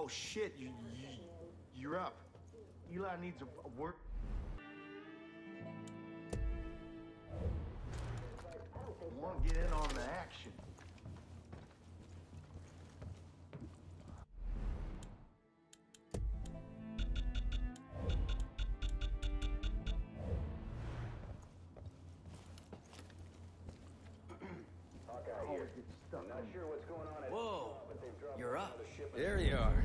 Oh shit, you're up. Eli needs a work. Want to get in on the action. I'm not sure what's going on. Whoa, you're up. There you are.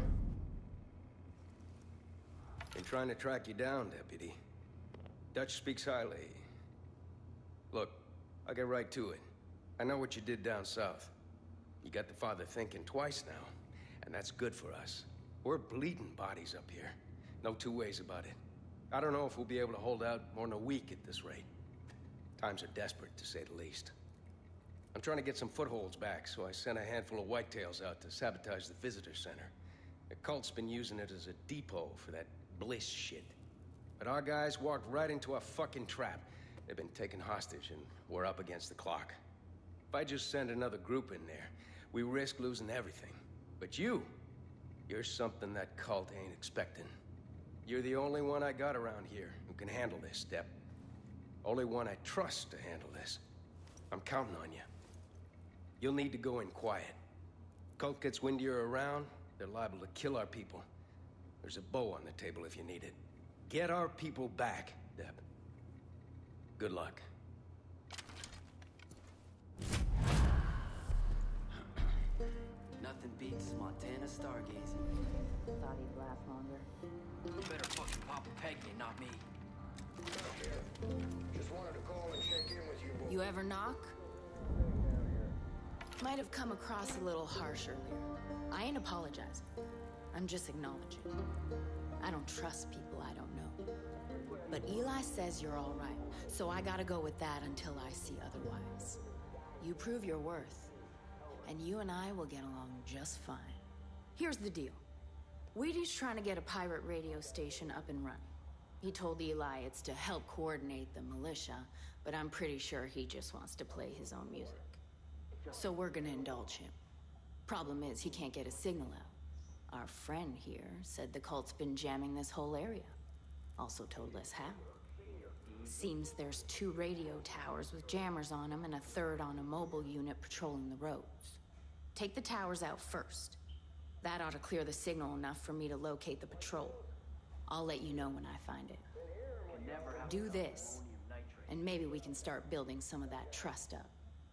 Been trying to track you down, Deputy. Dutch speaks highly. Look, I'll get right to it. I know what you did down south. You got the father thinking twice now, and that's good for us. We're bleeding bodies up here. No two ways about it. I don't know if we'll be able to hold out more than a week at this rate. Times are desperate, to say the least. I'm trying to get some footholds back, so I sent a handful of whitetails out to sabotage the visitor center. The cult's been using it as a depot for that Bliss shit. But our guys walked right into a fucking trap. They've been taken hostage, and we're up against the clock. If I just send another group in there, we risk losing everything. But you're something that cult ain't expecting. You're the only one I got around here who can handle this, Step. Only one I trust to handle this. I'm counting on you. You'll need to go in quiet. Cult gets wind you're around, they're liable to kill our people. There's a bow on the table if you need it. Get our people back, Deb. Good luck. Nothing beats Montana stargazing. Thought he'd last longer. You better fucking pop a Peggy and not me. Just wanted to call and check in with you. You ever knock? Might have come across a little harsh earlier. I ain't apologizing. I'm just acknowledging. I don't trust people I don't know. But Eli says you're all right, so I gotta go with that until I see otherwise. You prove your worth, and you and I will get along just fine. Here's the deal. Wheaty's trying to get a pirate radio station up and running. He told Eli it's to help coordinate the militia, but I'm pretty sure he just wants to play his own music. So we're gonna indulge him. Problem is, he can't get a signal out. Our friend here said the cult's been jamming this whole area. Also told us how. Seems there's 2 radio towers with jammers on them and a 3rd on a mobile unit patrolling the roads. Take the towers out first. That ought to clear the signal enough for me to locate the patrol. I'll let you know when I find it. Do this, and maybe we can start building some of that trust up.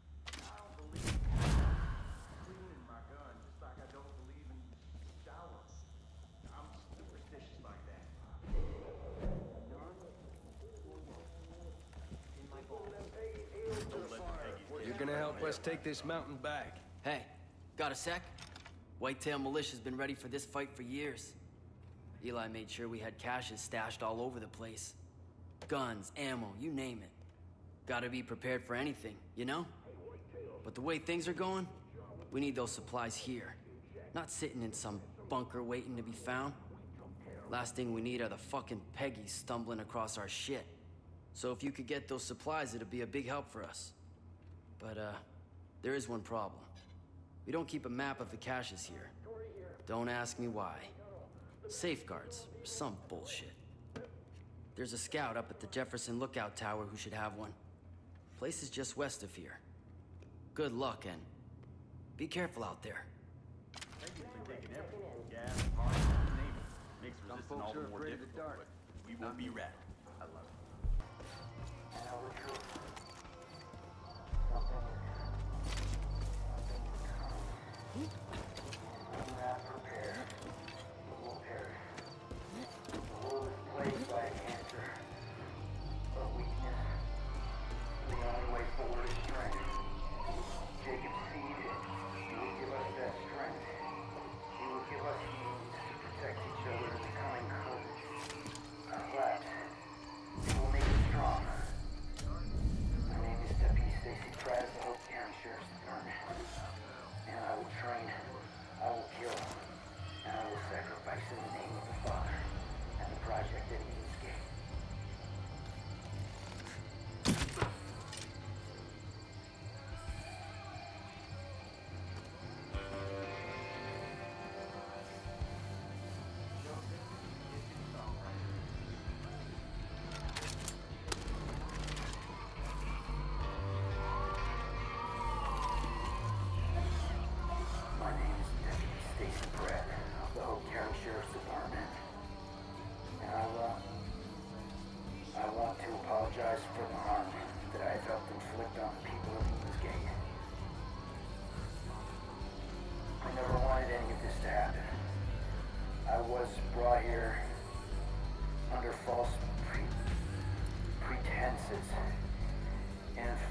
You're gonna help us take this mountain back. Hey, got a sec? Whitetail Militia's been ready for this fight for years. Eli made sure we had caches stashed all over the place. Guns, ammo, you name it. Gotta be prepared for anything, you know? But the way things are going, we need those supplies here. Not sitting in some bunker waiting to be found. Last thing we need are the fucking Peggies stumbling across our shit. So if you could get those supplies, it'd be a big help for us. But, there is one problem. We don't keep a map of the caches here. Don't ask me why. Safeguards, or some bullshit. There's a scout up at the Jefferson Lookout Tower who should have one. Place is just west of here. Good luck, and be careful out there. Peggy's been taking everything. Gas, parts, you name it. Makes resisting all the more difficult, but we will be ready. I love it. Sheriff's Department, and I will train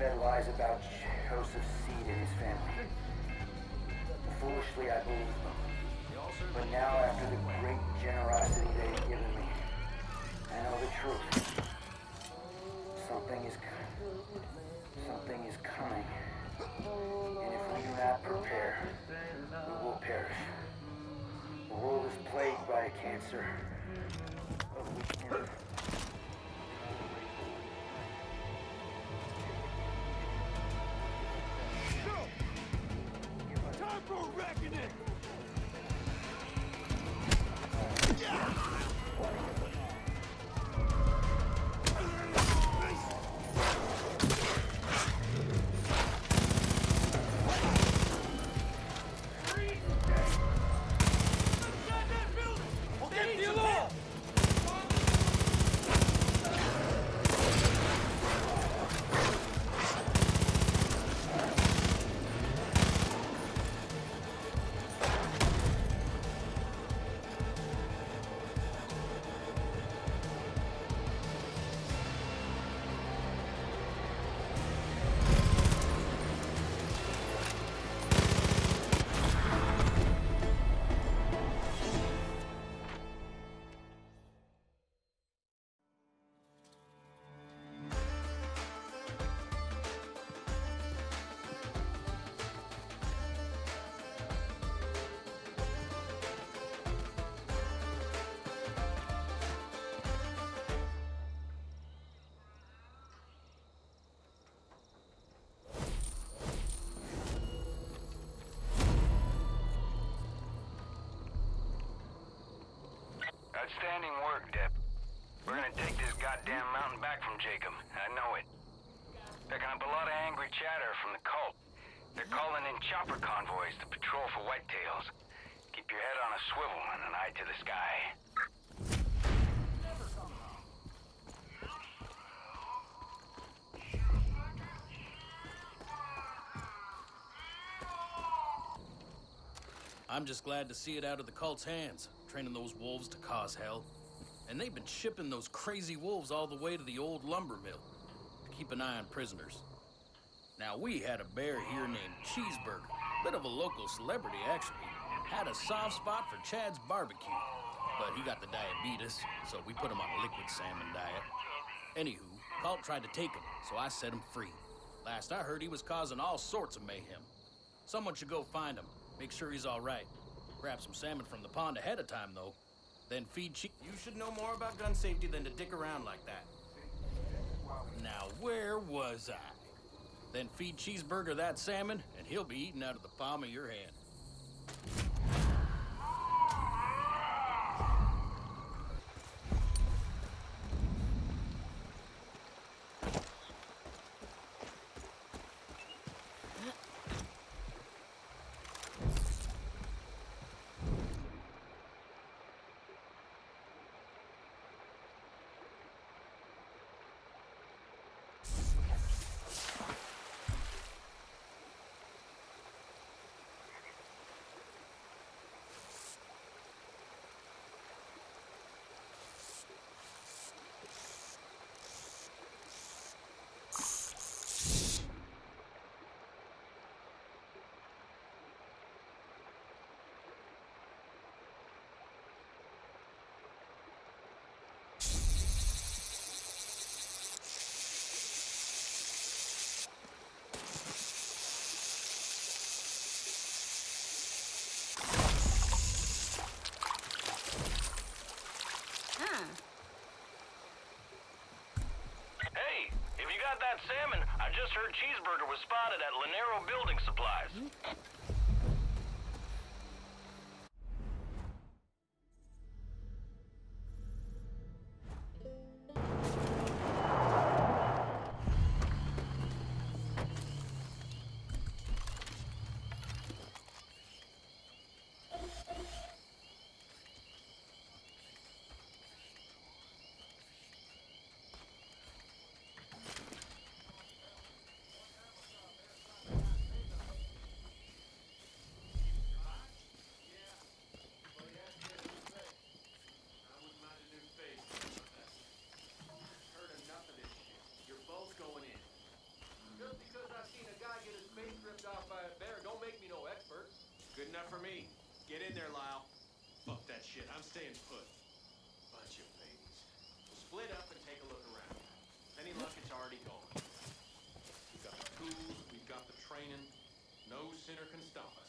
fed lies about Joseph Seed and his family. Foolishly, I believed them. But now, after the great generosity they've given me, I know the truth. Something is coming. And if we do not prepare, we will perish. The world is plagued by a cancer of weakness. Time for reckoning! Outstanding work, Dep. We're gonna take this goddamn mountain back from Jacob. I know it. Picking up a lot of angry chatter from the cult. They're calling in chopper convoys to patrol for whitetails. Keep your head on a swivel and an eye to the sky. I'm just glad to see it out of the cult's hands, training those wolves to cause hell. And they've been shipping those crazy wolves all the way to the old lumber mill to keep an eye on prisoners. Now, we had a bear here named Cheeseburger, bit of a local celebrity, actually. Had a soft spot for Chad's barbecue, but he got the diabetes, so we put him on a liquid salmon diet. Anywho, cult tried to take him, so I set him free. Last I heard, he was causing all sorts of mayhem. Someone should go find him. Make sure he's all right. Grab some salmon from the pond ahead of time, though. Then feed You should know more about gun safety than to dick around like that. Now, where was I? Then feed Cheeseburger that salmon, and he'll be eating out of the palm of your hand. That salmon, I just heard Cheeseburger was spotted at Lanero Building Supplies. enough for me. Get in there, Lyle. Fuck that shit. I'm staying put. Bunch of babies. Split up and take a look around. Any luck, it's already gone. We've got the tools, we've got the training. No sinner can stop us.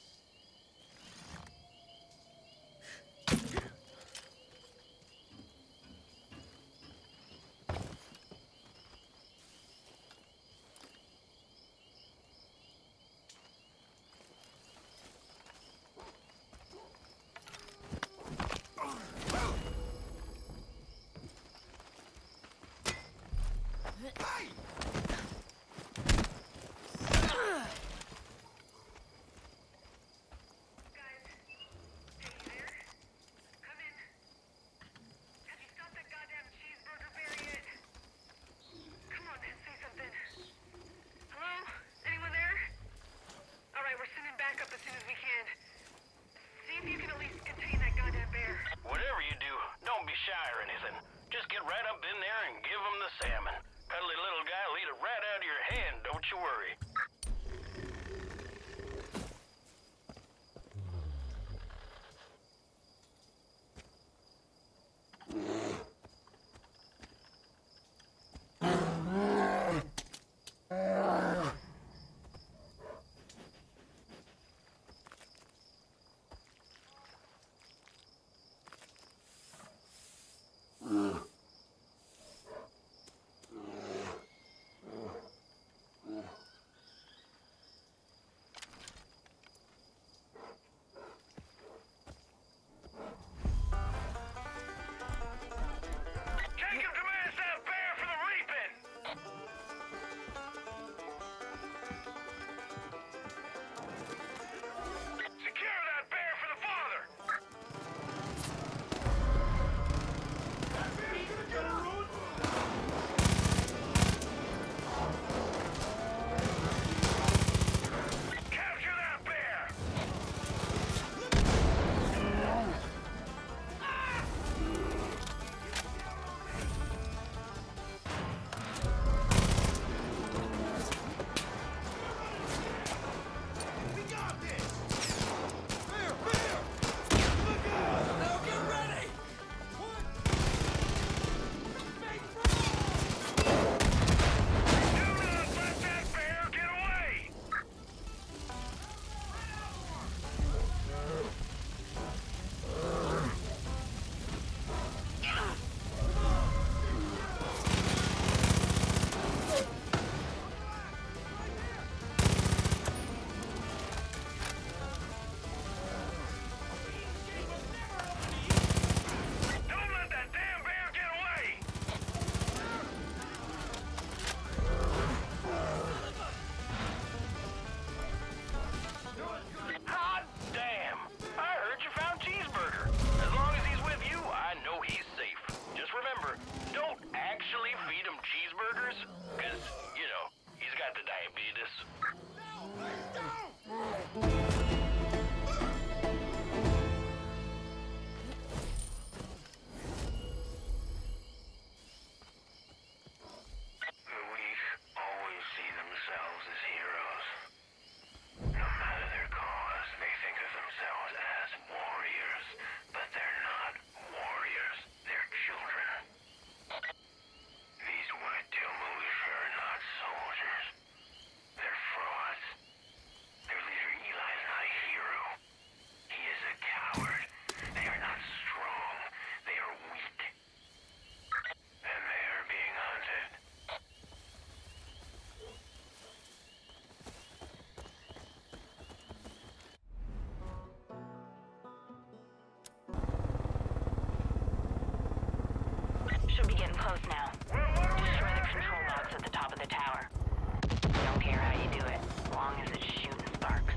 Should be getting close now. Destroy the control logs at the top of the tower. Don't care how you do it, as long as it's shooting sparks.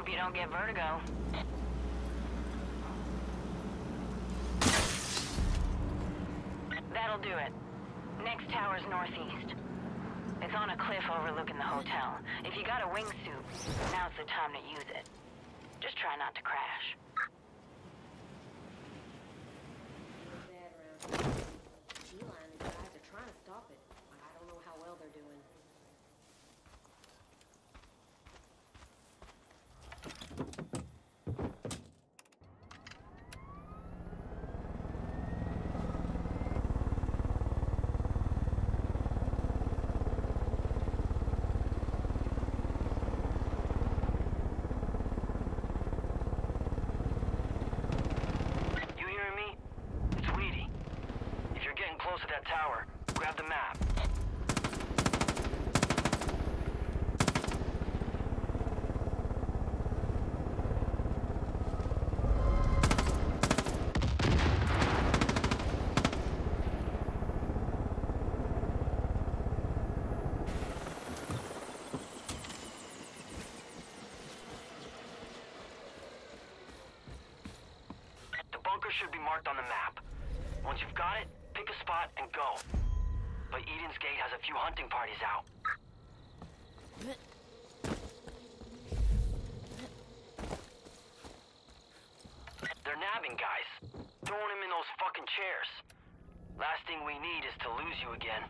Hope you don't get vertigo. That'll do it. Next tower's northeast. It's on a cliff overlooking the hotel. If you got a wingsuit, now's the time to use it. Just try not to crash. Eli and the guys are trying to stop it, but I don't know how well they're doing. Close to that tower. Grab the map. The bunker should be marked on the map. Once you've got it, pick a spot and go. But Eden's Gate has a few hunting parties out. They're nabbing guys. Throwing him in those fucking chairs. Last thing we need is to lose you again.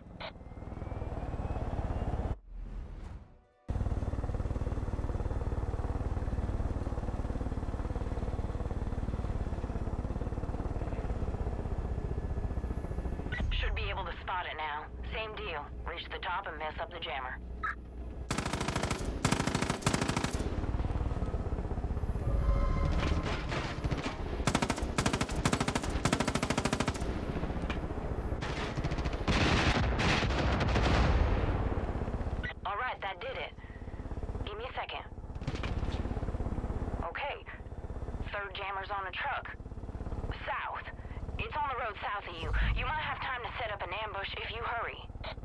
Should be able to spot it now. Same deal. Reach the top and mess up the jammer. Alright, that did it. Give me a second. Okay. Third jammer's on a truck. South. It's on the road south of you. You might have time to set up an ambush if you hurry.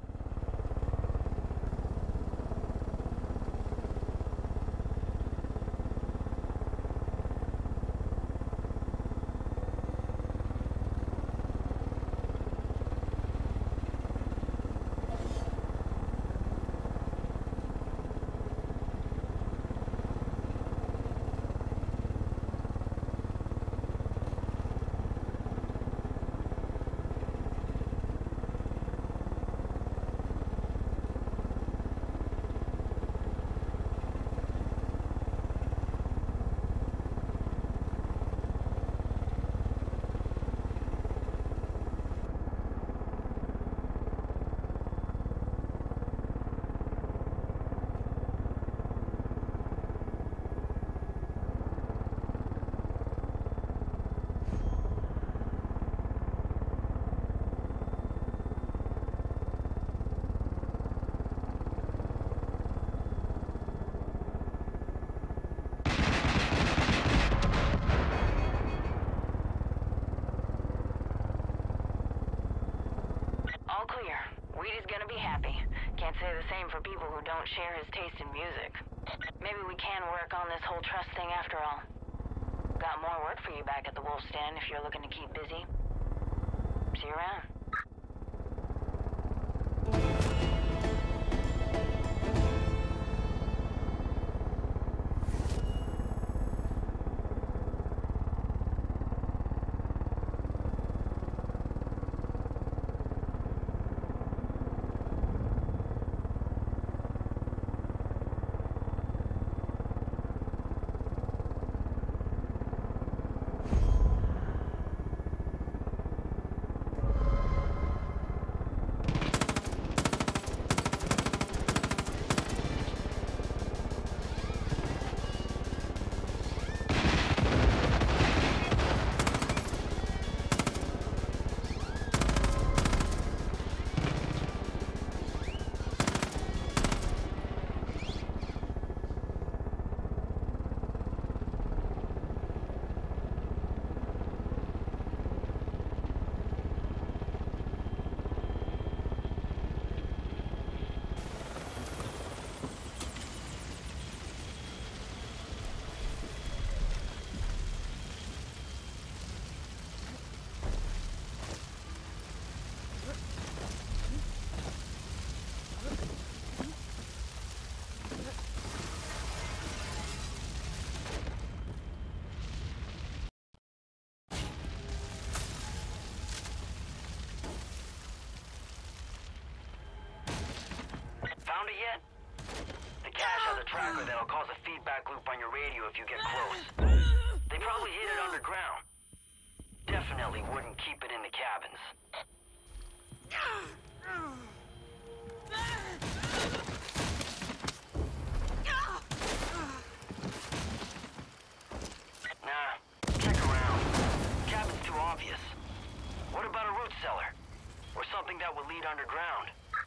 All clear. Weedy's gonna be happy. Can't say the same for people who don't share his taste in music. Maybe we can work on this whole trust thing after all. Got more work for you back at the Wolf's Den if you're looking to keep busy. See you around. cache has a tracker that'll cause a feedback loop on your radio if you get close. They probably hid it underground. Definitely wouldn't keep it in the cabins. Nah, check around. Cabin's too obvious. What about a root cellar? Or something that would lead underground?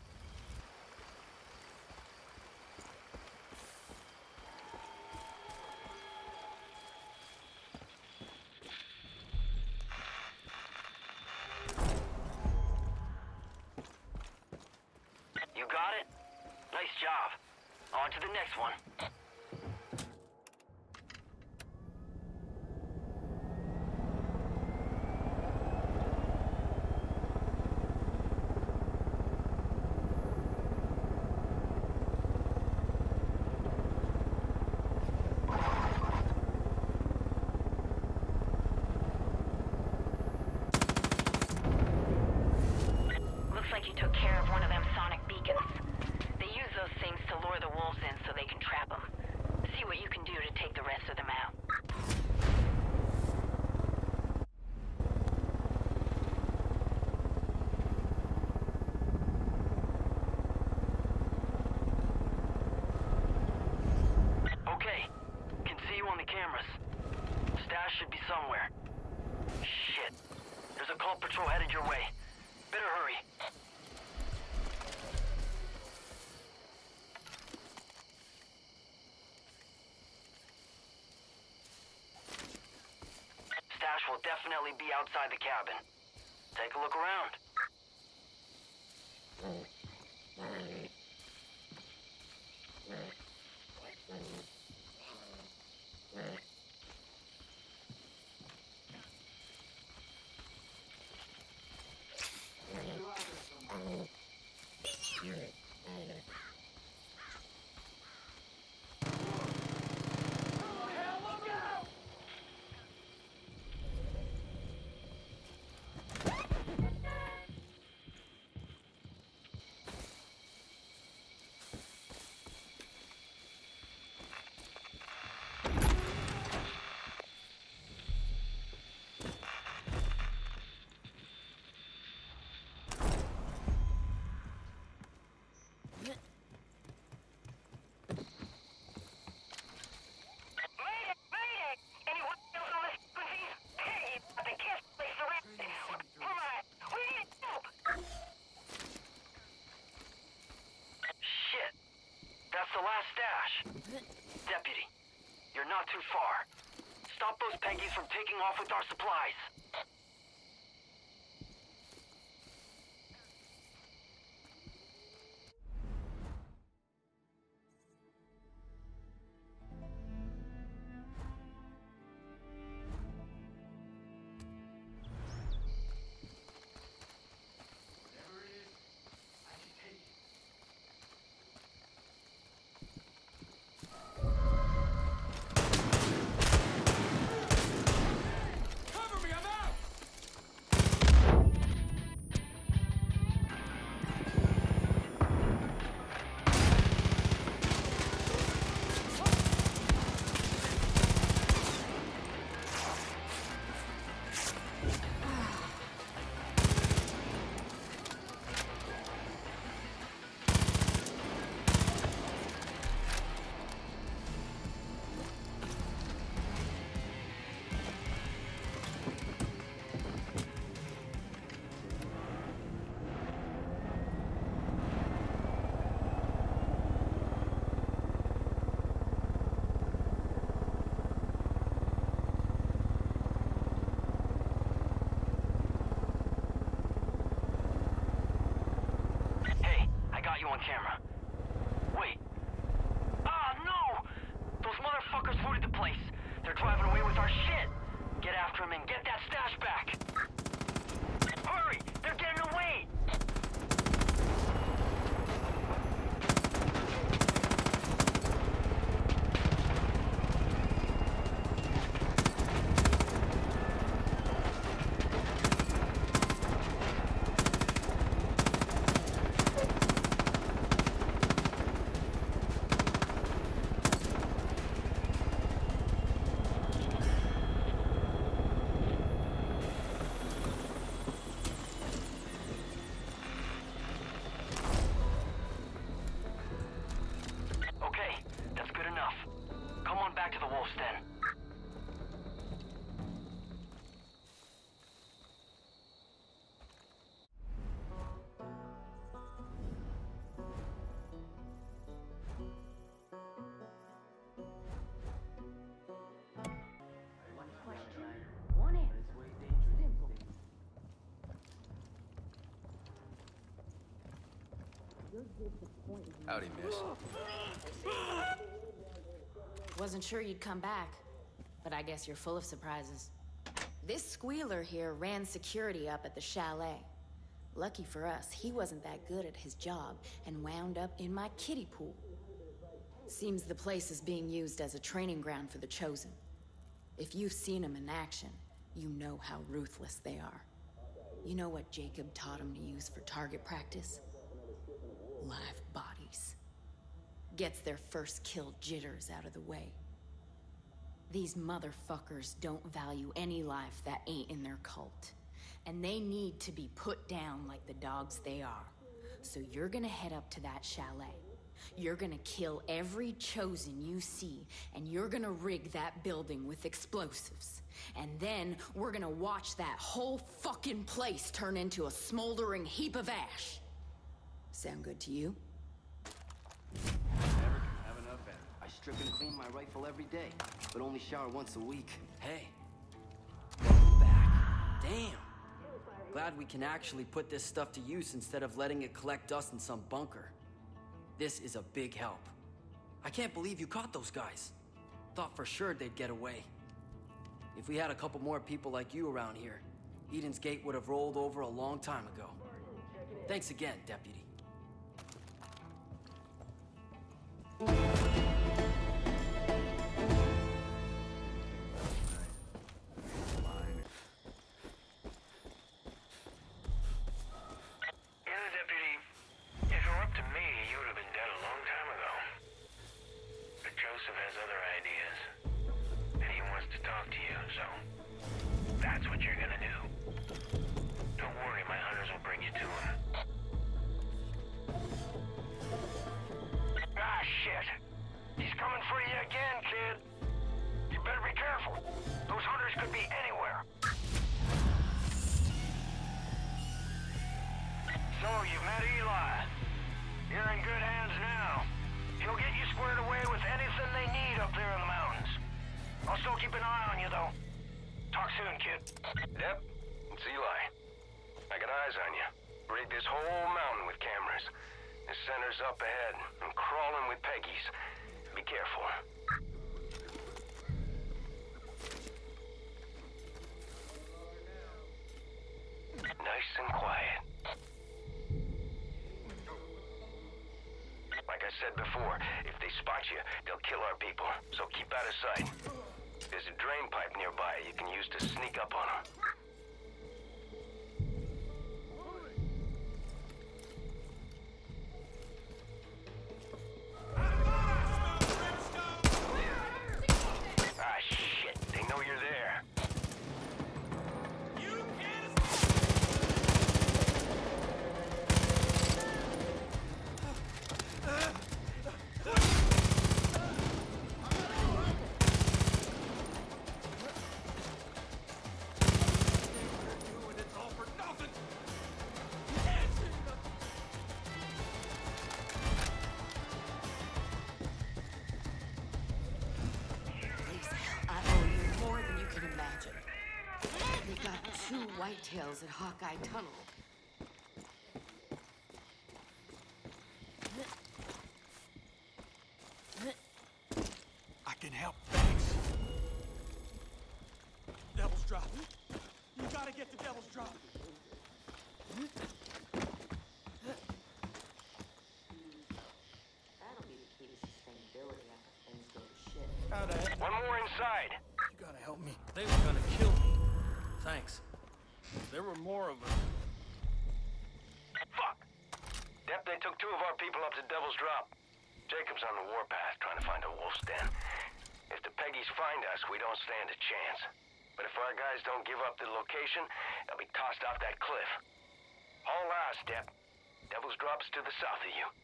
You got it? Nice job. On to the next one. Looks like you took care of one of them sonic beacons. They use those things to lure the wolves in so they can trap them. See what you can do to take the rest of them out. Okay, can see you on the cameras. Stash should be somewhere. Shit. There's a cult patrol headed your way. Better hurry. Stash will definitely be outside the cabin. Take a look around. That's the last stash. Deputy, you're not too far. Stop those Peggies from taking off with our supplies. On camera. Wait. Ah, no! Those motherfuckers looted the place. They're driving away with our shit. Get after them and get that stash back. Hurry! They're getting away! Howdy, miss. Wasn't sure you'd come back, but I guess you're full of surprises. This squealer here ran security up at the chalet. Lucky for us, he wasn't that good at his job and wound up in my kiddie pool. Seems the place is being used as a training ground for the Chosen. If you've seen them in action, you know how ruthless they are. You know what Jacob taught him to use for target practice? Live bodies. Gets their first kill jitters out of the way. These motherfuckers don't value any life that ain't in their cult. And they need to be put down like the dogs they are. So you're gonna head up to that chalet. You're gonna kill every Chosen you see, and you're gonna rig that building with explosives. And then we're gonna watch that whole fucking place turn into a smoldering heap of ash. Sound good to you? Never can have enough energy. I strip and clean my rifle every day, but only shower once a week. Hey. Welcome back. Damn. Glad we can actually put this stuff to use instead of letting it collect dust in some bunker. This is a big help. I can't believe you caught those guys. Thought for sure they'd get away. If we had a couple more people like you around here, Eden's Gate would have rolled over a long time ago. Thanks again, Deputy. Dep, it's Eli. I got eyes on you. Rigged this whole mountain with cameras. The center's up ahead. I'm crawling with Peggy's. Be careful. Nice and quiet. Like I said before, if they spot you, they'll kill our people. So keep out of sight. There's a drain pipe nearby you can use to sneak up on them. Ah, shit. They know you're there. Whitetails at Hawkeye Tunnel. I can help, thanks. Devil's Drop. You gotta get to Devil's Drop. That'll be the key to sustainability after things go to shit. One more inside. You gotta help me. They were gonna kill me. Thanks. There were more of us. Fuck. Dep, they took 2 of our people up to Devil's Drop. Jacob's on the warpath trying to find a wolf's den. If the Peggies find us, we don't stand a chance. But if our guys don't give up the location, they'll be tossed off that cliff. Haul ass, Dep. Devil's Drop's to the south of you.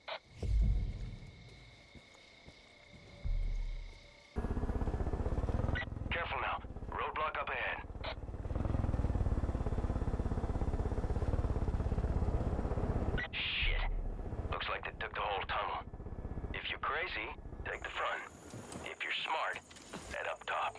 Careful now. Roadblock up ahead. Shit. Looks like they took the whole tunnel. If you're crazy, take the front. If you're smart, head up top.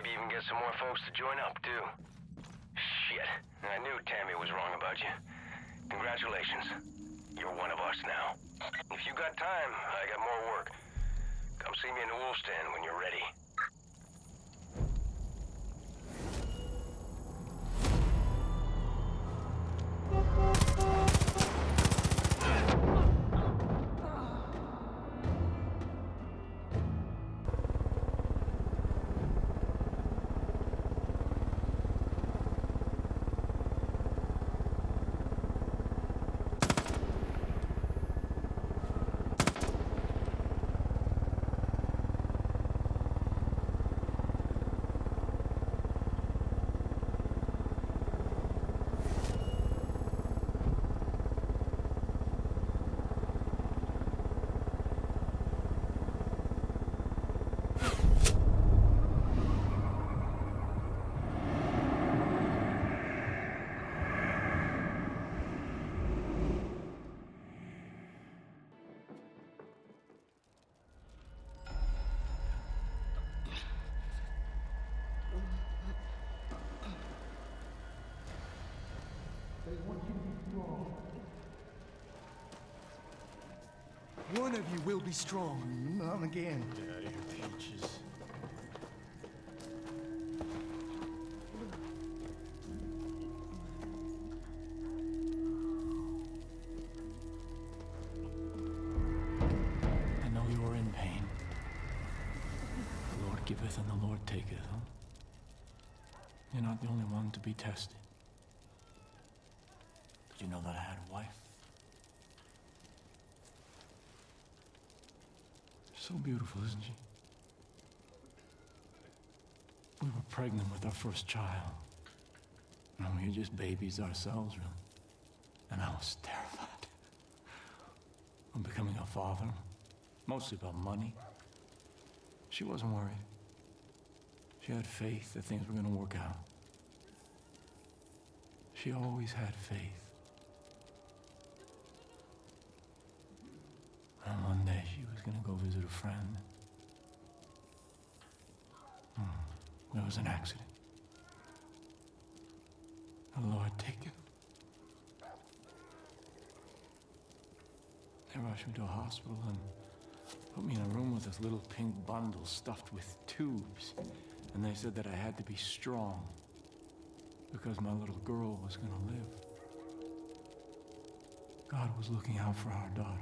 Maybe even get some more folks to join up, too. Shit. I knew Tammy was wrong about you. Congratulations. You're one of us now. If you got time, I got more work. Come see me in the wolf stand when you're ready. One of you will be strong. Not again. Get out of here, Peaches. I know you are in pain. The Lord giveth and the Lord taketh, huh? You're not the only one to be tested. Did you know that I had a wife? So beautiful, isn't she? We were pregnant with our first child. And we were just babies ourselves, really. And I was terrified of becoming a father. Mostly about money. She wasn't worried. She had faith that things were going to work out. She always had faith. And one day she was going to go visit a friend. There was an accident. The Lord take it. They rushed me to a hospital and put me in a room with this little pink bundle stuffed with tubes. And they said that I had to be strong because my little girl was going to live. God was looking out for our daughter.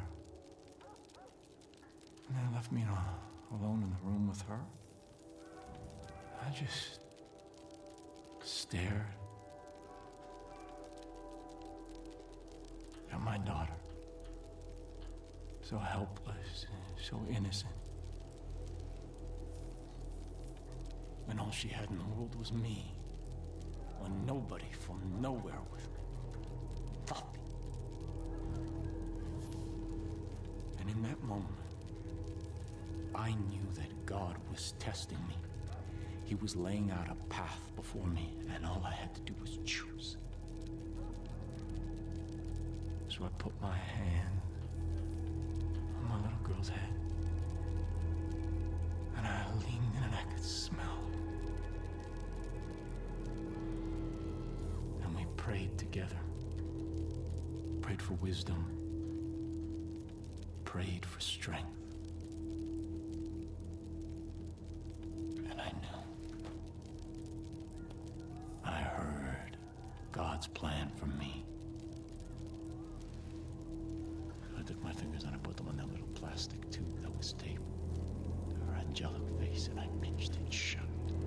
And they left me alone in the room with her. I just stared at my daughter. So helpless, so innocent. When all she had in the world was me. When nobody from nowhere was nothing. And in that moment, I knew that God was testing me. He was laying out a path before me, and all I had to do was choose. So I put my hand on my little girl's head, and I leaned in and I could smell. And we prayed together. Prayed for wisdom. Prayed for strength. God's plan for me. I took my fingers and I put them on that little plastic tube that was taped to her angelic face, and I pinched it shut.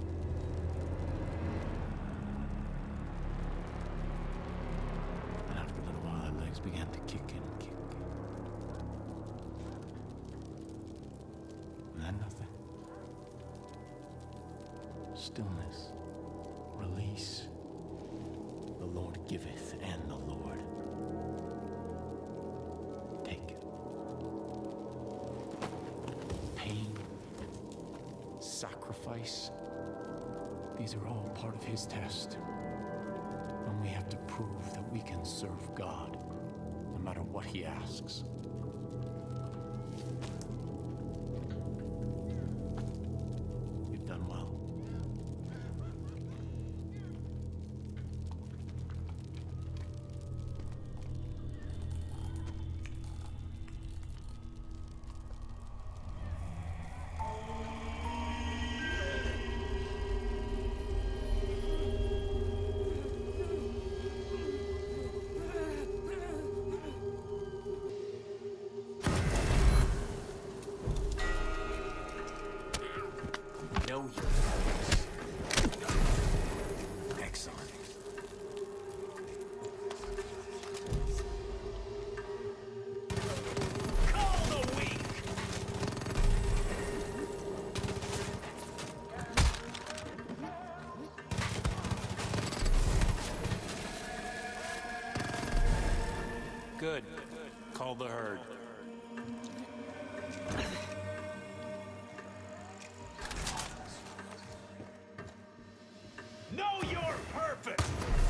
And after a little while, her legs began to kick and kick. And then nothing. Stillness. Release. The Lord giveth, and the Lord taketh. Pain, sacrifice, these are all part of His test. And we have to prove that we can serve God, no matter what He asks. You've done well. Good. Call the herd. Know you're perfect!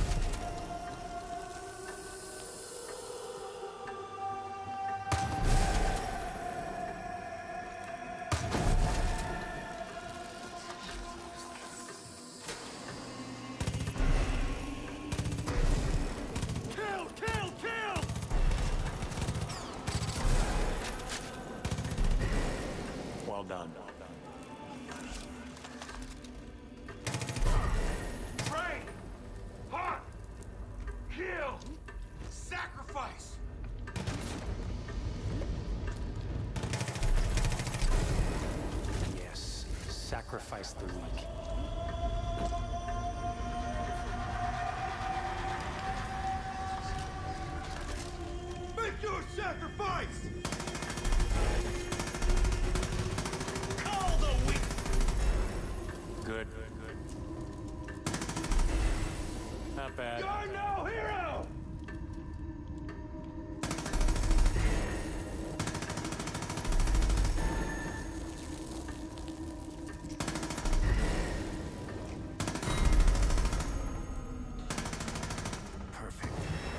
Well done. Train! Hunt! Kill! Sacrifice! Yes, sacrifice the weak. Make your sacrifice! Call the weak! Good. Not bad. You're no hero! Perfect.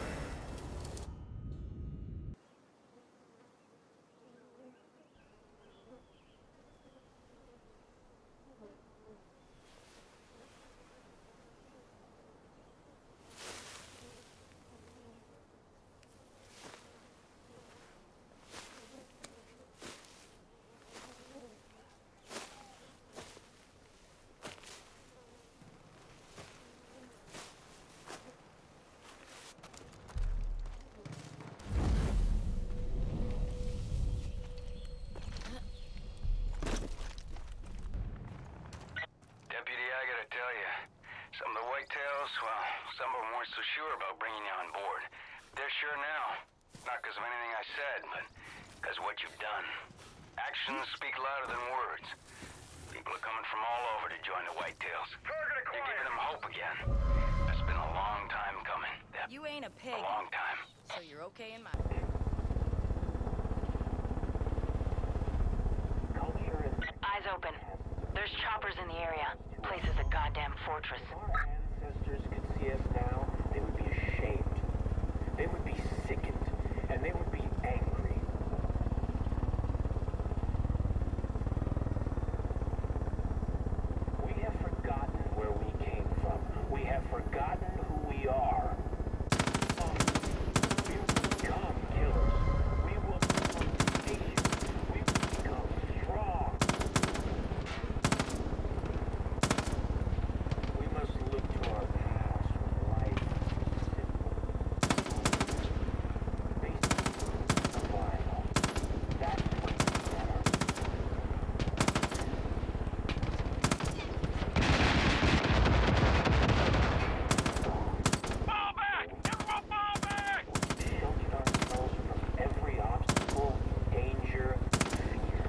Deputy, I gotta tell you, some of the whitetails, well, some of them weren't so sure about bringing you on board. They're sure now. Not because of anything I said, but because of what you've done. Actions speak louder than words. People are coming from all over to join the whitetails. You're giving them hope again. It's been a long time coming. You ain't a pig. A long time. So you're okay in my... Eyes open. There's choppers in the area. Place is a goddamn fortress. If our ancestors could see us now, they would be ashamed. They would be sickened. And they would be angry. We have forgotten where we came from. We have forgotten who we are. We will become killers. We will become patient. We will become strong. We must look to our past when life is simple. Basic survival. That's when we matter. Fall back! Everyone fall back! Sheltered ourselves from every obstacle, danger, fear.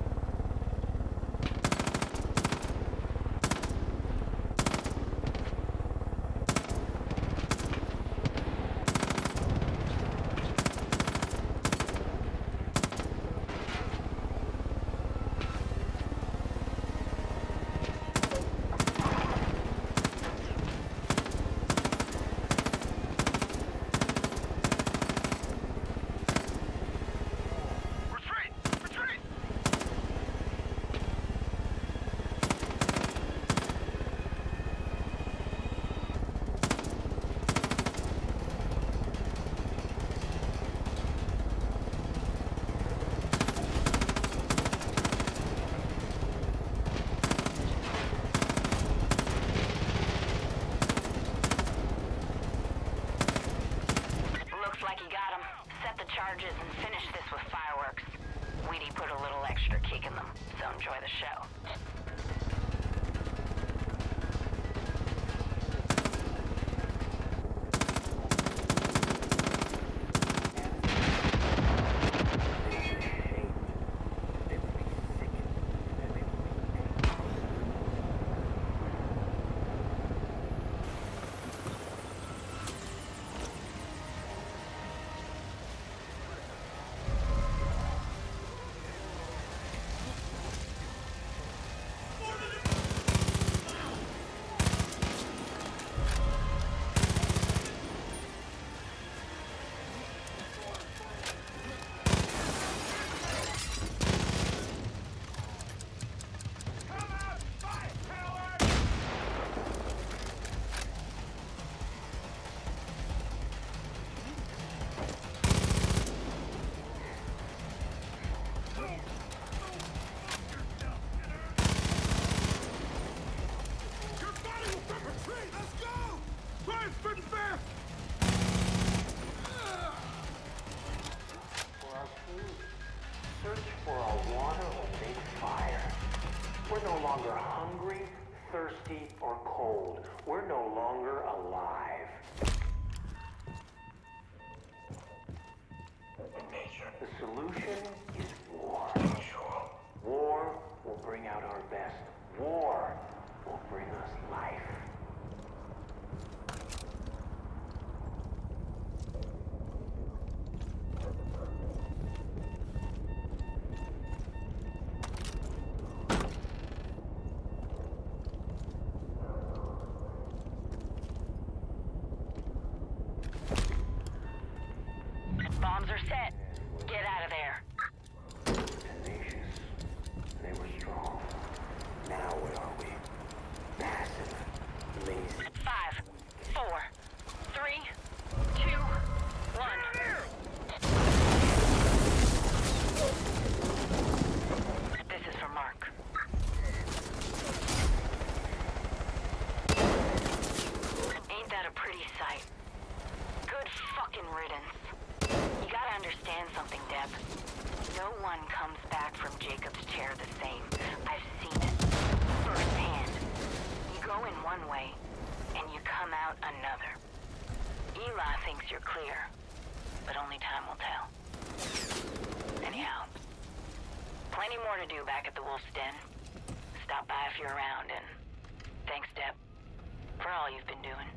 Retreat! Retreat! Looks like you got 'em. Set the charges and finish this with fireworks. Weedy put a little extra kick in them, so enjoy the show. search for our water or big fire. We're no longer hungry, thirsty, or cold. We're no longer alive. The solution is war. War will bring out our best. War will bring us life. Bombs are set. Get out of there. Tenacious. They were strong. Now what are we? Passive. Lazy. 5, 4, 3, 2, 1. This is for Mark. Ain't that a pretty sight? Good fucking riddance. You gotta understand something, Deb. No one comes back from Jacob's chair the same. I've seen it. Firsthand. You go in one way, and you come out another. Eli thinks you're clear, but only time will tell. Anyhow, plenty more to do back at the Wolf's Den. Stop by if you're around, and thanks, Deb, for all you've been doing.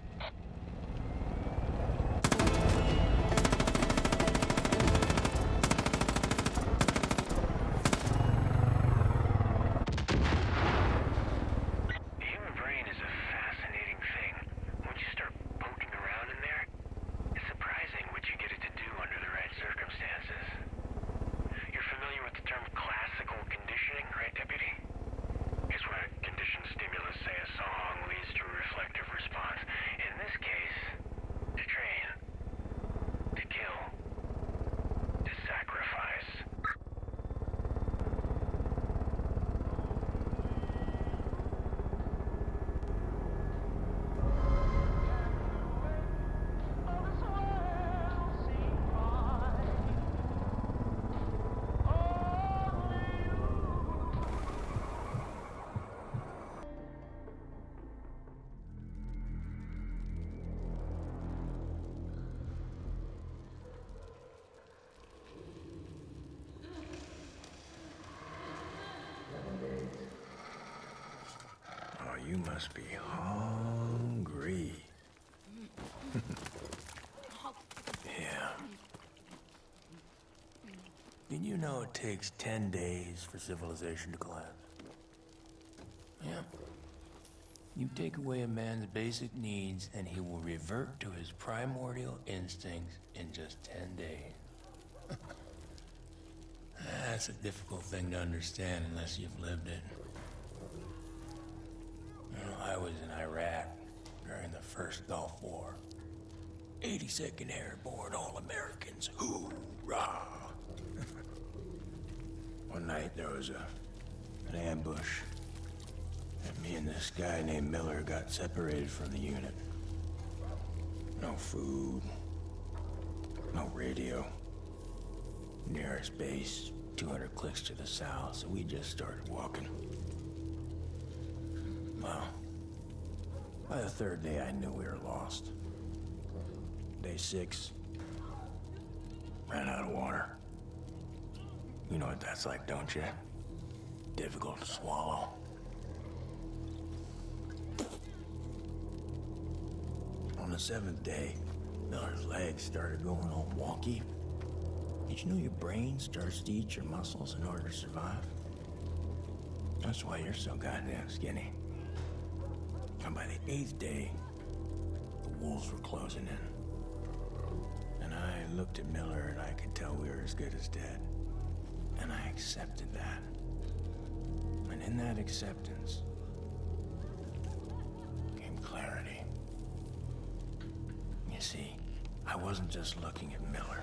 You must be hungry. Yeah. Did you know it takes 10 days for civilization to collapse? Yeah. You take away a man's basic needs and he will revert to his primordial instincts in just 10 days. That's a difficult thing to understand unless you've lived it. I was in Iraq during the first Gulf War. 82nd Airborne All-Americans, hoorah! One night there was an ambush, and me and this guy named Miller got separated from the unit. No food, no radio. Nearest base, 200 clicks to the south, so we just started walking. Well, by the third day, I knew we were lost. Day 6, ran out of water. You know what that's like, don't you? Difficult to swallow. On the 7th day, Miller's legs started going all wonky. Did you know your brain starts to eat your muscles in order to survive? That's why you're so goddamn skinny. And by the 8th day, the wolves were closing in. And I looked at Miller and I could tell we were as good as dead. And I accepted that. And in that acceptance came clarity. You see, I wasn't just looking at Miller.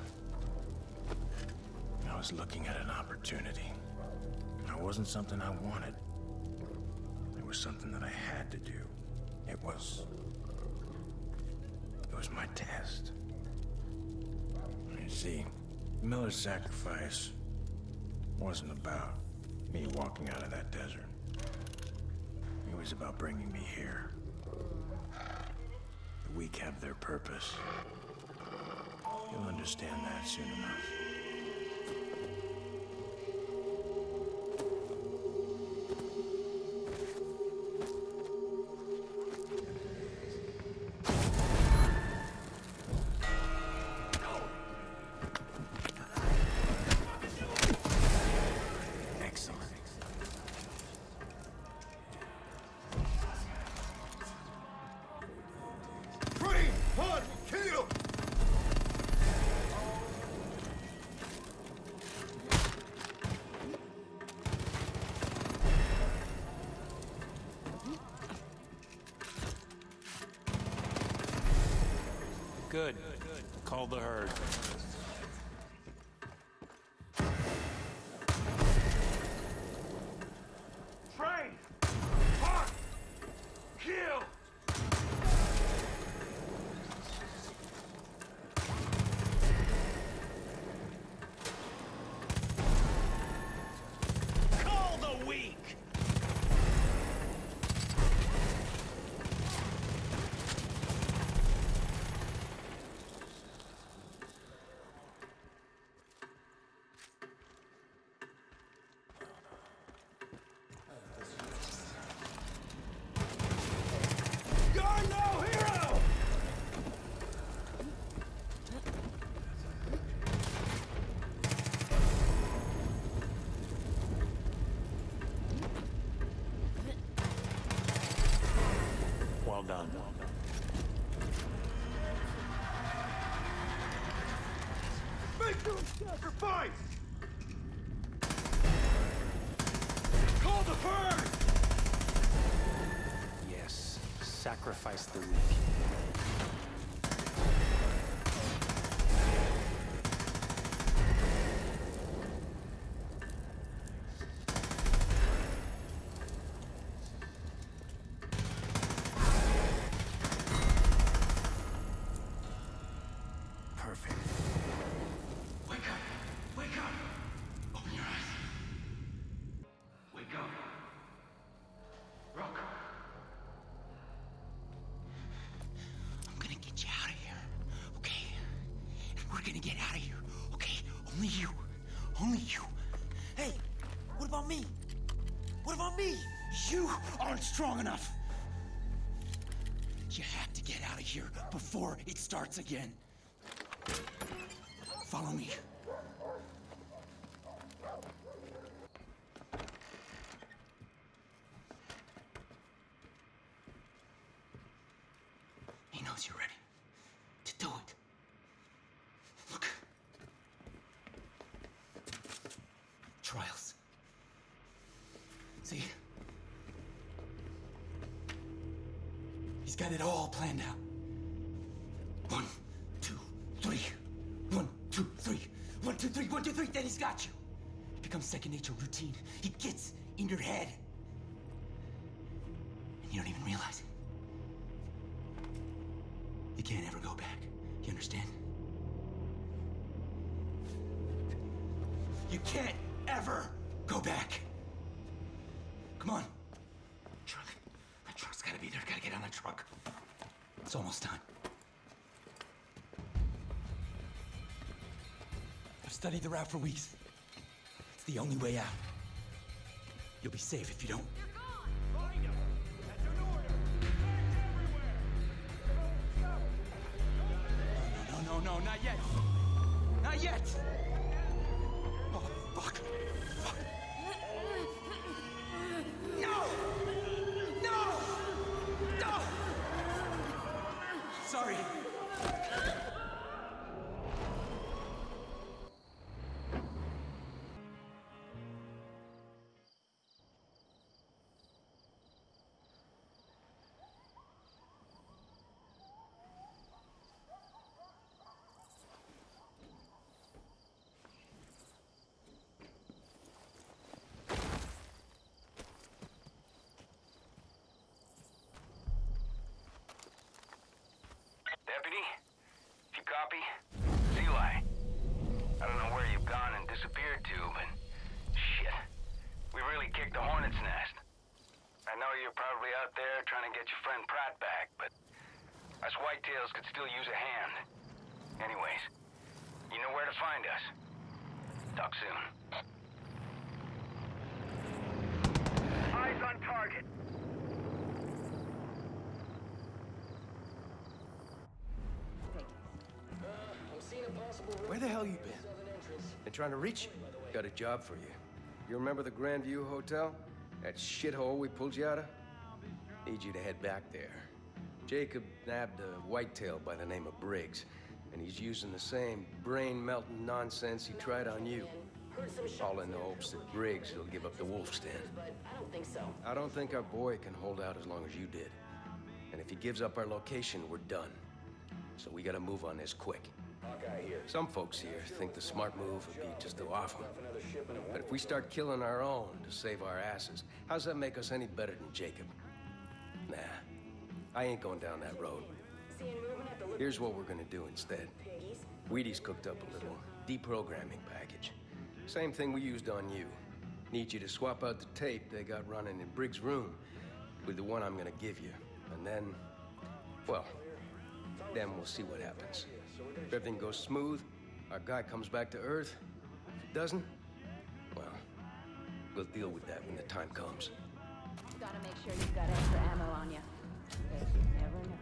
I was looking at an opportunity. It wasn't something I wanted. It was something that I had to do. It was my test. You see, Miller's sacrifice wasn't about me walking out of that desert. It was about bringing me here. The weak have their purpose. You'll understand that soon enough. Good. Call the herd. Train! Park! Kill! Call the weak! Well done. Make no sacrifice! Call the herd! Yes. Sacrifice the weak. Get out of here, okay? Only you. Only you. Hey, what about me? What about me? You aren't strong enough. You have to get out of here before it starts again. Follow me. He knows you're ready to do it. Look. Trials. See? He's got it all planned out. 1, 2, 3. 1, 2, 3. 1, 2, 3. 1, 2, 3. Then he's got you. It becomes second nature, routine. He gets in your head. And you don't even realize it. You can't ever go back. You understand? You can't ever go back. Come on. Truck. That truck's gotta be there. Gotta get on that truck. It's almost time. I've studied the route for weeks. It's the only way out. You'll be safe if you don't. No, not yet. Not yet. Oh, fuck. Fuck. No! No! No! Sorry. Deputy, if you copy, it's Eli. I don't know where you've gone and disappeared to, but We really kicked the hornet's nest. I know you're probably out there trying to get your friend Pratt back, but us whitetails could still use a hand. Anyways, you know where to find us. Talk soon. Eyes on target. Where the hell you been? Been trying to reach you? Got a job for you. You remember the Grandview Hotel? That shithole we pulled you out of? Need you to head back there. Jacob nabbed a whitetail by the name of Briggs, and he's using the same brain-melting nonsense he tried on you. All in the hopes that Briggs will give up the wolf stand. I don't think so. I don't think our boy can hold out as long as you did. And if he gives up our location, we're done. So we gotta move on this quick. Some folks here think the smart move would be just to off him. But if we start killing our own to save our asses, how's that make us any better than Jacob? Nah, I ain't going down that road. Here's what we're gonna do instead. Wheaties cooked up a little deprogramming package. Same thing we used on you. Need you to swap out the tape they got running in Briggs' room with the one I'm gonna give you. And then, well, then we'll see what happens. If everything goes smooth, our guy comes back to Earth. If it doesn't, well, we'll deal with that when the time comes. Gotta make sure you've got extra ammo on you. You never know.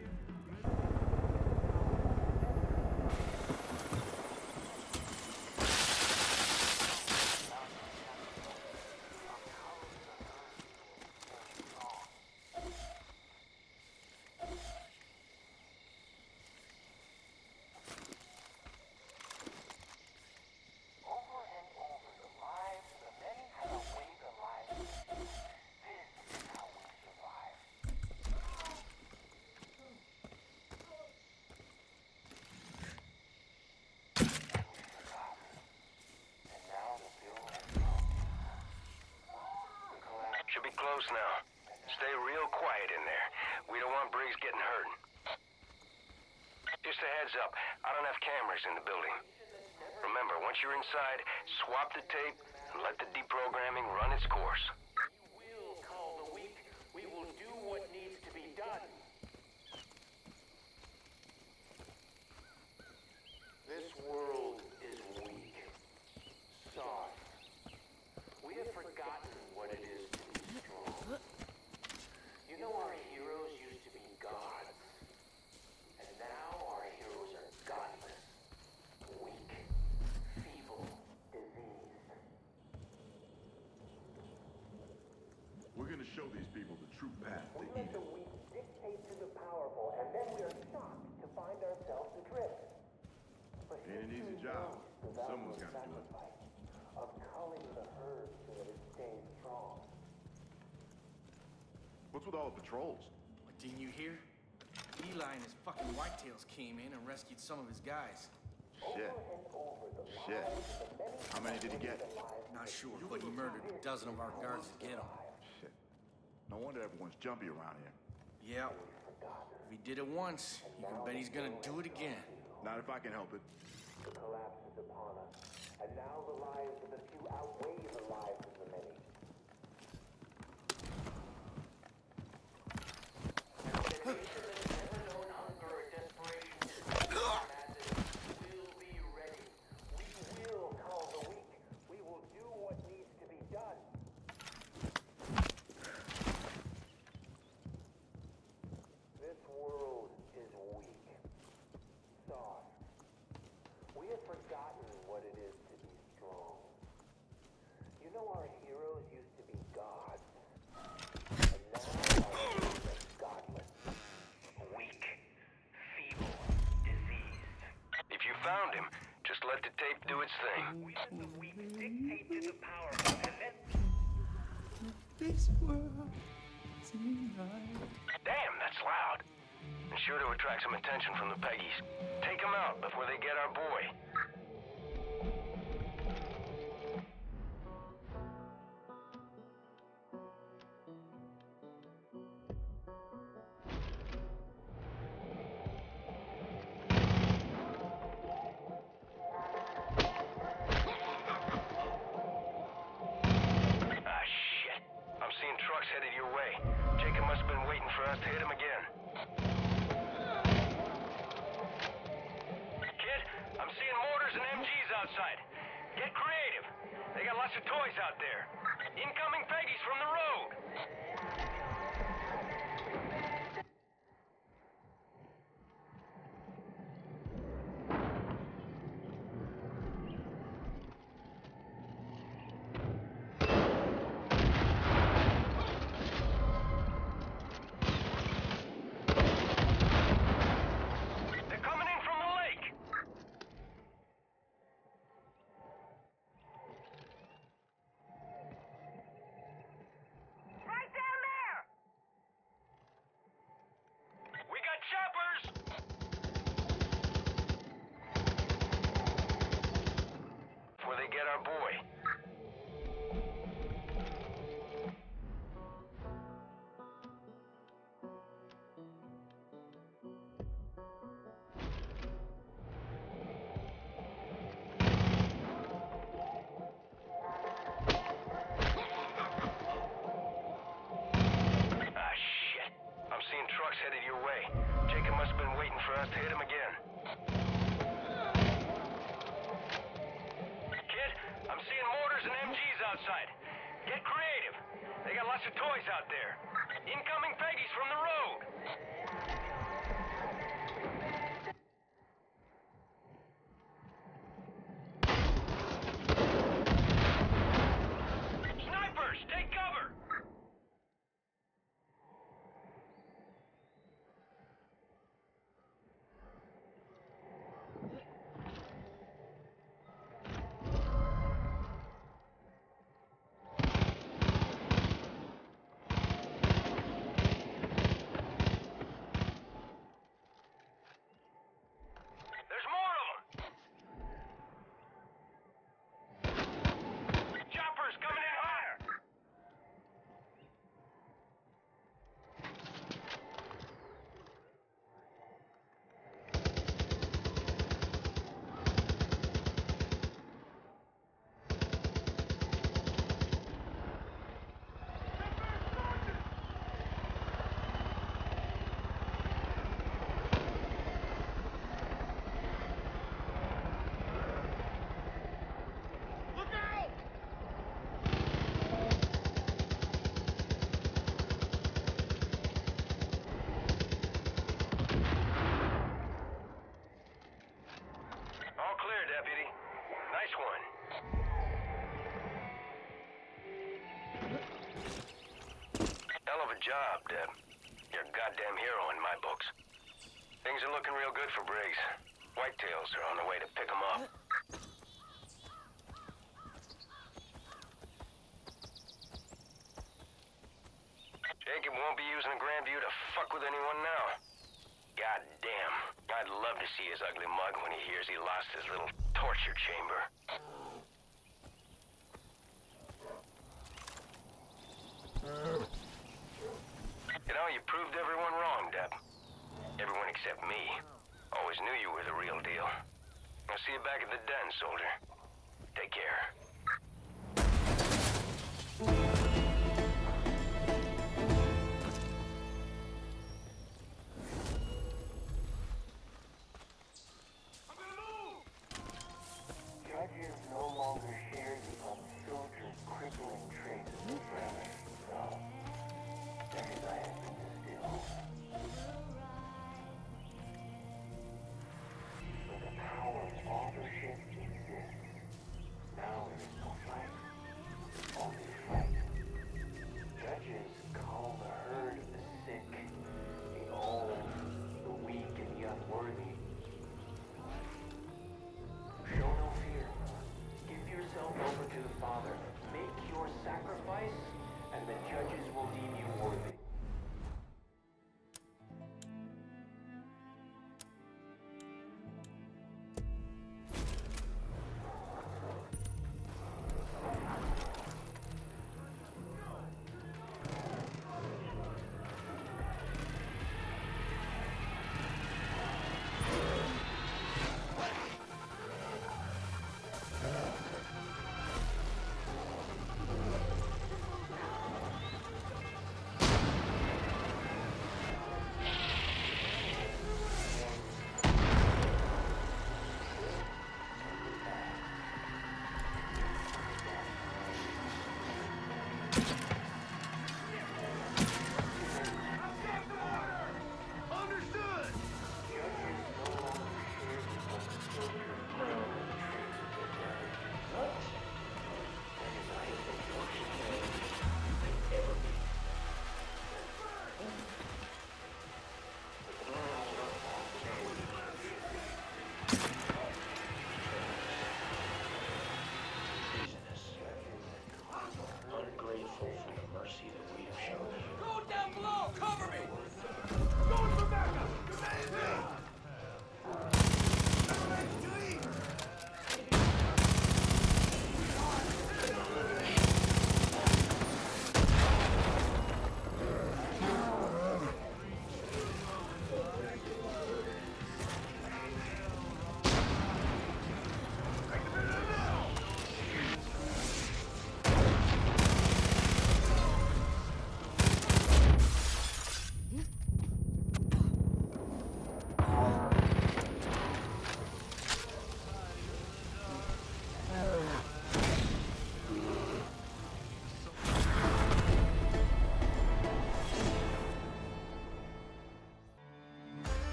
Should be close now. Stay real quiet in there. We don't want Briggs getting hurt. Just a heads up, I don't have cameras in the building. Remember, once you're inside, swap the tape and let the deprogramming run its course. We will call the weak. We will do what needs to be done. This world is weak. Soft. We have forgotten what it is to be strong. You know, our heroes used to be gods. And now our heroes are godless. Weak. Feeble. Diseased. We're gonna show these people the true path to We let the evil. weak dictate to the powerful, and then we are shocked to find ourselves adrift. But Ain't an easy job. Someone's gotta do it. Of culling the herd so that it stays strong. What's with all the patrols? Didn't you hear? Eli and his fucking whitetails came in and rescued some of his guys. Shit. Shit. How many did he get? Not sure, but he murdered a dozen of our guards to get them. Shit. No wonder everyone's jumpy around here. Yeah. If he did it once, you can bet he's gonna do it again. Not if I can help it. The collapse is upon us, and now the lives of the few outweigh the lives of the many. A nation that has never known hunger or desperation will be ready. We will call the weak. We will do what needs to be done. This world is weak. Soft. We have forgotten what it is to be strong. You know, our heroes used to be gods. And now our heroes are godless. Weak. Feeble. Diseased. If you found him, just let the tape do its thing. We let the weak dictate to the powerful, and then... This world is mine. Damn, that's loud. And sure to attract some attention from the Peggies. Take them out before they get our boy. outside. Get creative. They got lots of toys out there. Incoming Peggies from the road. Get our boy. Ah, shit. I'm seeing trucks headed your way. Jacob must have been waiting for us to hit him again. I'm seeing mortars and MGs outside. Get creative. They got lots of toys out there. Incoming Peggies from the road. Snipers, take cover. Deputy. Nice one. Hell of a job, Deb. You're a goddamn hero in my books. Things are looking real good for Briggs. Whitetails are on the way to pick him up. Jacob won't be using Grandview to fuck with anyone now. God damn. I'd love to see his ugly mug when he hears he lost his little torture chamber. You know, you proved everyone wrong, Deb. Everyone except me. Always knew you were the real deal. I'll see you back at the den, soldier. Take care.